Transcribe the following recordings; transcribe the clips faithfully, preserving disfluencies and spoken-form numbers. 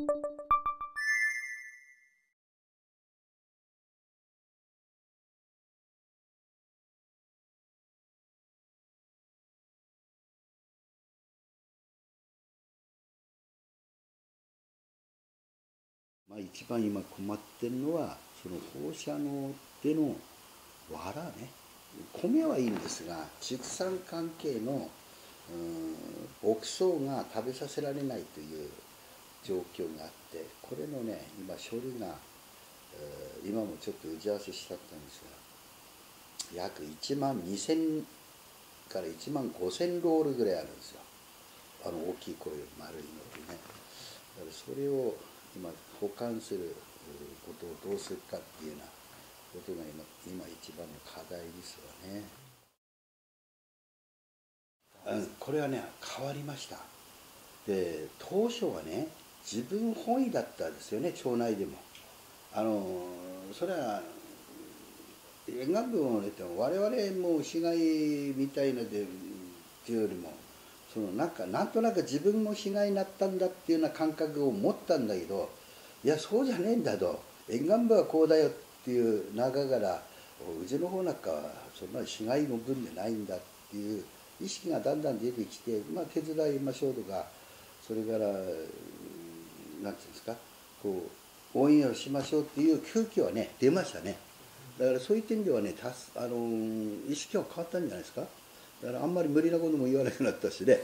まあ一番今困ってるのはその放射能での藁ね。米はいいんですが畜産関係の牧草が食べさせられないという状況があって、これのね今処理が今もちょっと打ち合わせしたったんですが、約いちまんにせんからいちまんごせんロールぐらいあるんですよ。あの大きいこういう丸いのでね。だからそれを今保管することをどうするかっていうようなことが今今一番の課題ですよね。うん、これはね変わりました。で当初はね自分本位だったんですよね、町内でも。あのそれは沿岸部をね我々も被害みたいのでっていうよりも、そのなんかなんとなく自分も被害になったんだっていうような感覚を持ったんだけど、いやそうじゃねえんだと、沿岸部はこうだよっていう中からうちの方なんかはそんな被害の分じゃないんだっていう意識がだんだん出てきて、まあ、手伝いましょうとか、それから何ていうんですか、こう応援をしましょうっていう空気はね出ましたね。だからそういう点ではねたすあの意識は変わったんじゃないですか。だからあんまり無理なことも言わなくなったしね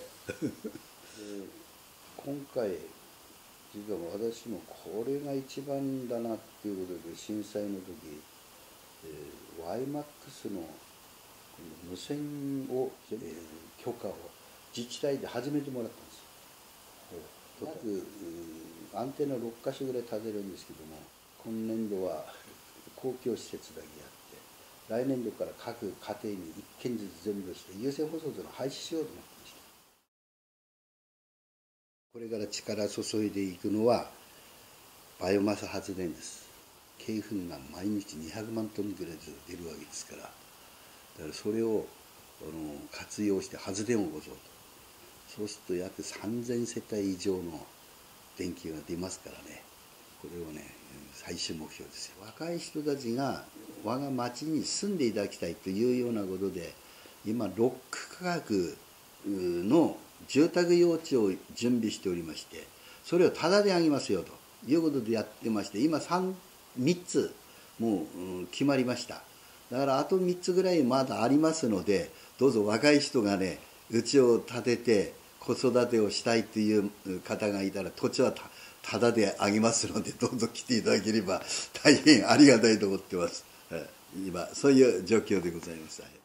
今回実は私もこれが一番だなっていうことで、震災の時、えー、ワイマックス の無線を、えー、許可を自治体で始めてもらったんですよ。約アンテナろっかしょぐらい立てるんですけども、今年度は公共施設だけやって、来年度から各家庭にいっけんずつ全部して優先放送というのを廃止しようと思ってました。これから力注いでいくのはバイオマス発電です。鶏粉が毎日にひゃくまんトンぐらい出るわけですから、だからそれをあの活用して発電を起こそうと。そうすると約さんぜんせたい以上の電気が出ますからね、これをね最終目標ですよ。若い人たちが我が町に住んでいただきたいというようなことで、今ろっくかかくの住宅用地を準備しておりまして、それをタダであげますよということでやってまして、今 3, 3つもう、うん、決まりました。だからあとみっつぐらいまだありますので、どうぞ若い人がね家を建てて子育てをしたいという方がいたら、土地はタダであげますので、どうぞ来ていただければ大変ありがたいと思ってます。今そういう状況でございます。